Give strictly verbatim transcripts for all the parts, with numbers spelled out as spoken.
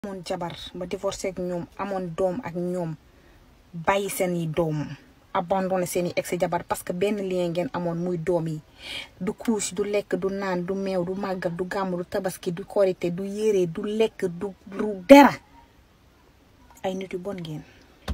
amoon jabar ba divorcé ak ñoom amoon doom ak ñoom bàyyi seen i doom abandonné seen i ex jabar parce que benn lien ngeen amoon muy doom yi du couche du lekk du naan du meew du màggal du gàmm du tabaski du korité du yére du lekk du du dara ay nit yu bon ngeen.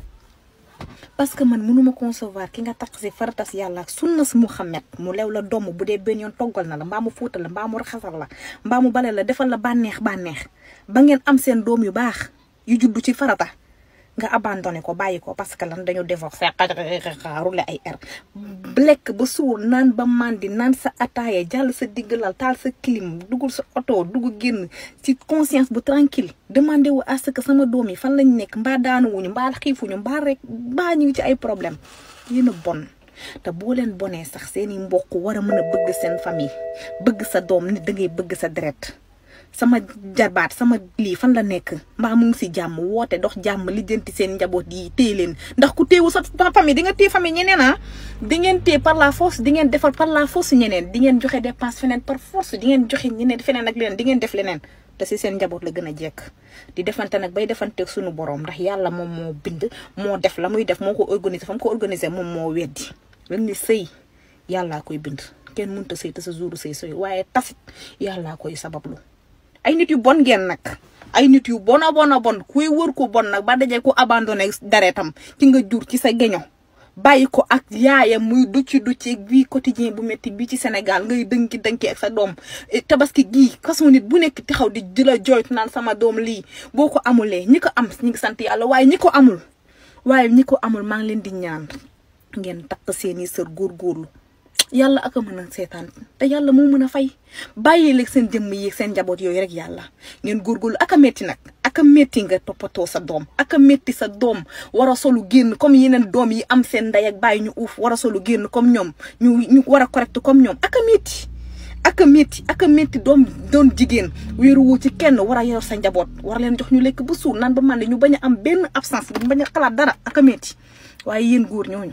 parce que man mënuma concevoir ki nga takk si faratas yàlla ak sunnas Muhammad mu lew la doom bu dee benn yoon toggal na la mbaa mu fóotal la mbaa mu raxasal la mbaa mu bale la defal la bànneex bànneex ba ngeen am seen doom yu baax yu juddu ci farata nga abandonné ko bàyyi ko parce que lan dañu divorcé roulé ay air lekk ba suur naan ba mandi naan sa ataaya jàll sa diggalal taal sa clim dugul sa oto dugg génn ci conscience bu tranquille demandé wu à ce que sama doom yi fan lañ nekk mbaa daanuwuñu mbaa xiifuñu mbaa rek mbaa ñu ngi ci ay problème yéen a bon te boo leen bonee sax seeni mbokk war a mën a bëgg seen famille bëgg sa doom nit da ngay bëgg sa deret sama jarbaat sama lii fan la nekk mbaa mu ngi si jàmm woote dox jàmm lijjanti seen njaboot yi téye leen ndax ku téewu sa famille di nga téye famille ñeneen ah di ngeen téye par la force di ngeen defar par la force ñeneen di ngeen joxe dépense feneen par force di ngeen joxe ñeneen feneen ak leneen di ngeen def leneen te si seen njaboot la gën a jekk di defante nag bay defanteeg suñu borom ndax yàlla moom moo bind moo def la muy def moo ko organiser fa mu ko organiser moom moo weddi len ni sëy yàllaa koy bind kenn mënut a sëy te sa jouru sëy sëy waaye tasit yàllaa koy sabablu ay nit yu bon ngeen nag ay nit yu bon a bon a bon kuy wër ko bon nag ba dajee ko abandonné dareetam ci nga jur ci sa geño bàyyi ko ak yaayam muy ducci ducci vie quotidien bu métti bi ci Sénégal ngay dënki dënki ak sa doom tabaski gii façon nit bu nekk taxaw di jëla jooytu naan sama doom lii boo ko amulee ñi ko am ñi ngi sant yàlla waaye ñi ko amul waaye ñi ko amul maa ngi leen di ñaan ngeen takk seeni sër góorgóorlu yàlla ak a mën a seetaan te yàlla moo mën a fay bàyyi leeg seen jëmm yi seen njaboot yooyu rek yàlla ngeen góorgóorlu ak a metti nag ak a metti nga toppatoo sa doom ak a metti sa doom war a solu génn comme yeneen doom yi am seen ndey ak bàyyi ñu uuf war a solu génn comme ñoom ñu ñu war a correct comme ñoom ak a metti ak a metti ak a metti doom doon jigéen wéeru wu ci kenn war a yor sa njaboot war leen jox ñu lekk ba suur naan ba màndi ñu bañ a am benn absence ñu bañ a xalaat dara ak a metti waaye yéen góor ñooñu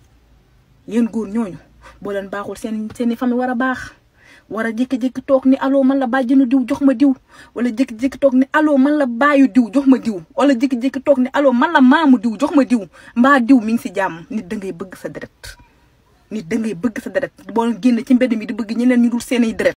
yéen góor ñooñu boo leen baaxul seen seen i famille war a baax war a jékki-jékki toog ni allo man la bàjjenu diw jox ma diw wala jékki-jékki toog ni allo man la baayu diw jox ma diw wala jékki-jékki toog ni allo man la maamu diw jox ma diw mbaa diw mi ngi si jàmm nit da ngay bëgg sa deret nit da ngay bëgg sa deret boo génn ci mbedd mi di bëgg ñeneen ñu dul seen i deret